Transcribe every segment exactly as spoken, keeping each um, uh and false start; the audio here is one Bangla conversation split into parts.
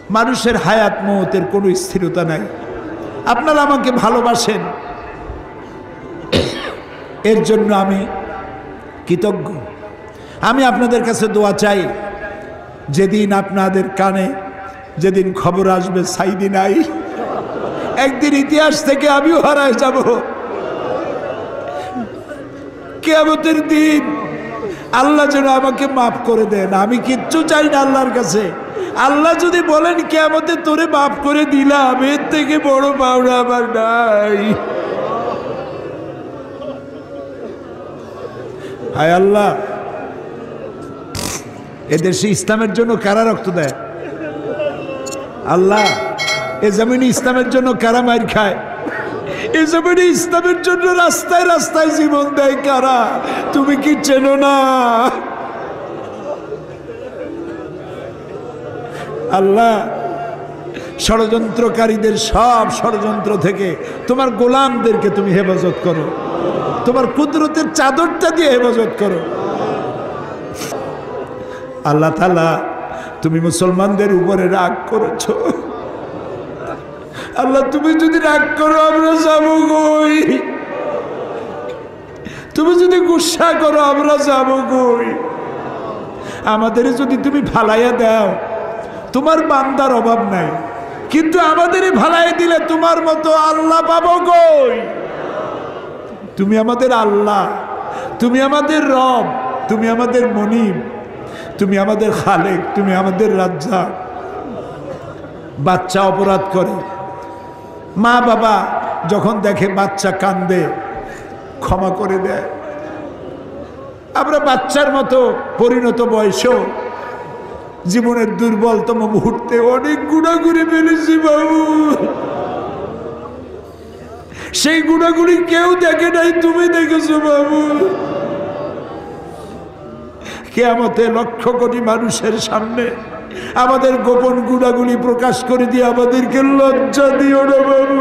মানুষের হায়াত মওতের কোনো স্থিরতা নাই। আপনারা আমাকে ভালোবাসেন, এর জন্য আমি কৃতজ্ঞ। আমি আপনাদের কাছে দোয়া চাই, যেদিন আপনাদের কানে যেদিন খবর আসবে সাইদি নাই, একদিন ইতিহাস থেকে আমিও হারায় যাব। কিয়ামতের দিন আল্লাহ যেন আমাকে মাফ করে দেন। আমি কিচ্ছু চাই না আল্লাহর কাছে। আল্লাহ যদি বলেন কিয়ামতে তোরে মাফ করে দিলাম, এর থেকে বড় পাওনা আমার নাই। হায় আল্লাহ, এদেশে ইসলামের জন্য কারা রক্ত দেয়? আল্লাহ, এ জমিনে ইসলামের জন্য কারা মার খায়? এ জমিনে ইসলামের জন্য রাস্তায় রাস্তায় জীবন দেয় কারা? তুমি কি চেনো না? আল্লাহ, ষড়যন্ত্রকারীদের সব ষড়যন্ত্র থেকে তোমার গোলামদেরকে তুমি হেফাজত করো, তোমার কুদরতের চাদরটা দিয়ে হেফাজত করো। আল্লাহ তাআলা, তুমি মুসলমানদের উপরে রাগ করেছ। আল্লাহ, তুমি যদি রাগ করো আমরা যাবো কই? তুমি যদি গুসা করো আমরা যাবো কই? আমাদের যদি তুমি ফালাইয়া দাও, তোমার বান্দার অভাব নাই, কিন্তু আমাদের ভালাই দিলে তোমার মতো আল্লাহ পাবো কই? তুমি আমাদের আল্লাহ, তুমি আমাদের রব, তুমি আমাদের মনিব, তুমি আমাদের খালেক, তুমি আমাদের রাজ্জাক। বাচ্চা অপরাধ করে, মা বাবা যখন দেখে বাচ্চা কান্দে ক্ষমা করে দেয়। আমরা বাচ্চার মতো পরিণত বয়সেও জীবনের দুর্বলতম মুহূর্তে অনেক গুনাহ করে ফেলেছি বাবু। সেই গুনাহগুলি কেউ দেখে নাই, তুমি দেখেছো বাবু। কিয়ামতে লক্ষ কোটি মানুষের সামনে আমাদের গোপন গুনাহগুলি প্রকাশ করে দিয়ে আমাদেরকে লজ্জা দিও না বাবু।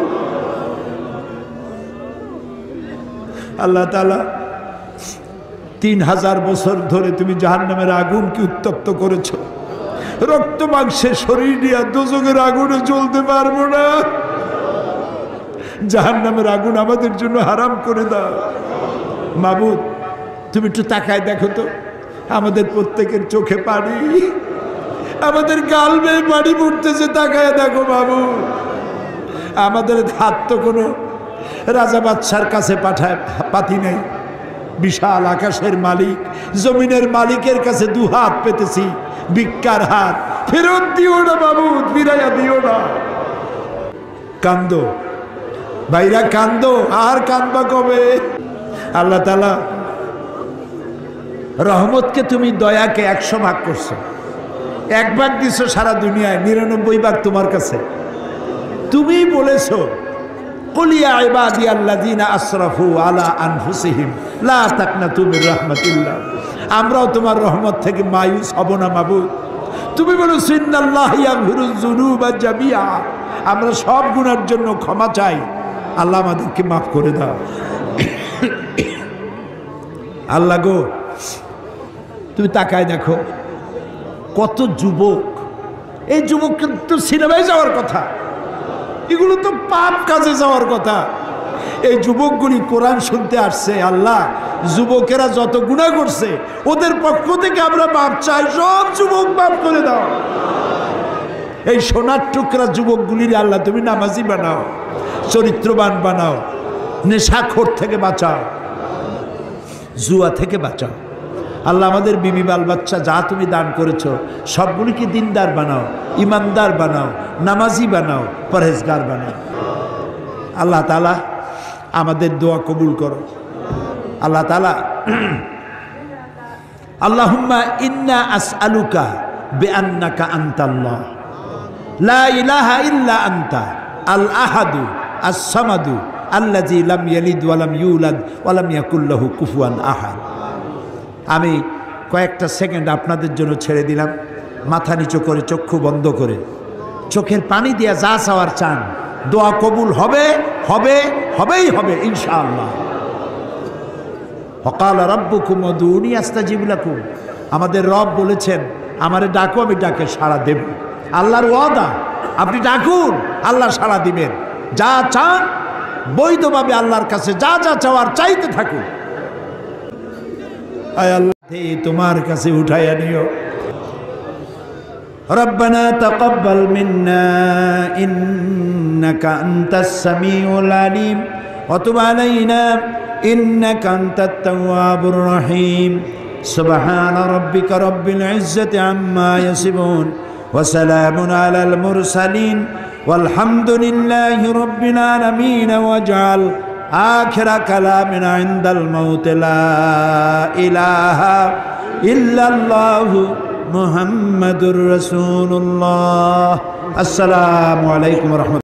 আল্লাহ তাআলা, তিন হাজার বছর ধরে তুমি জাহান্নামের আগুনকে উত্তপ্ত করেছো। রক্ত মাংসের শরীর নিয়ে দোজখের আগুনে জ্বলতে পারবো না। জাহান্নামের আগুন আমাদের জন্য হারাম করে দাও মাবুদ। তুমি একটু তাকায় দেখো তো, আমাদের প্রত্যেকের চোখে পানি, আমাদের গাল বেয়ে পানি পড়তেছে। তাকায় দেখো বাবু, আমাদের হাত তো কোনো রাজা বাদশার কাছে পাঠায় পাতি নেই। বিশাল আকাশের মালিক, জমিনের মালিকের কাছে দু হাত পেতেছি, ভিক্ষার হাত। ফেরত দিও না বাবু, ফিরাইয়া দিও না। কান্দো ভাইরা, কান্দো। আর কান্দবা কবে? আল্লাহ তাআলা, রহমতকে তুমি দয়াকে একশো ভাগ করছো, এক ভাগ দিছো সারা দুনিয়ায়, নিরানব্বই ভাগ তোমার কাছে। তুমি বলেছো কুল ইয়া ইবাদিয়াল্লাযীনা আসরাফু আলা আনফুসিহিম লা তাকনাতু মির রাহমাতিল্লাহ। আমরাও তোমার রহমত থেকে মায়ুস হব না মাবুদ। তুমি বলেছো ইন্নাল্লাহা ইয়াগফিরুয যুনুবা জামিআ। আমরা সব গুনার জন্য ক্ষমা চাই, আল্লাহ আমাদেরকে মাফ করে দাও। আল্লাহ গো, তুমি তাকায় দেখো কত যুবক, এই যুবক তো সিনেমায় যাওয়ার কথা, এগুলো তো পাপ কাজে যাওয়ার কথা। এই যুবকগুলি কোরআন শুনতে আসছে। আল্লাহ, যুবকেরা যত গুনাহ করছে ওদের পক্ষ থেকে আমরা মাপ চাই, সব যুবক মাফ করে দাও। এই সোনার টুকরা যুবকগুলির আল্লাহ তুমি নামাজি বানাও, চরিত্রবান বানাও, নেশাখোর থেকে বাঁচাও, জুয়া থেকে বাঁচাও। আল্লাহ, আমাদের বিবি বাল বাচ্চা যা তুমি দান করেছো সবগুলিকে দিনদার বানাও, ইমানদার বানাও, নামাজি বানাও, পরহেজগার বানাও। আল্লাহ তাআলা আমাদের দোয়া কবুল করো। আল্লাহ তাআলা, আল্লাহুম্মা ইন্না আসআলুকা বিআন্নাকা আনতাল্লাহ লা ইলাহা ইল্লা আনতা আল আহাদু আস সামাদু আল্লাযী লাম ইয়ালিদ ওয়া লাম ইউলাদ ওয়া লাম ইয়াকুল লাহু কুফুয়ান আহাদ। আমি কয়েকটা সেকেন্ড আপনাদের জন্য ছেড়ে দিলাম। মাথা নিচু করে, চক্ষু বন্ধ করে, চোখের পানি দিয়া যা চাওয়ার চান, দোয়া কবুল হবে, হবে, হবেই হবে ইনশাআল্লাহ। ওয়াকালা রাব্বুকুম উদউনি আস্তাজিব লাকুম। আমাদের রব বলেছেন, আমারে ডাকো আমি ডাকে সাড়া দেব। আল্লাহর ওয়াদা, আপনি ডাকুন আল্লাহ সাড়া দিবেন। যা চান বৈধভাবে আল্লাহর কাছে যা যা চাওয়ার চাইতে থাকুন। আয় আল্লাহ তোমার কাছে উঠাইয়া নিও। ربنا تقبل منا إنك أنت السميع العليم وتب علينا إنك أنت التواب الرحيم سبحان ربك رب العزة عما يصفون وسلام على المرسلين والحمد لله رب العالمين واجعل آخر كلامنا عند الموت لا إله إلا الله محمد رسول الله। السلام عليكم ورحمة الله।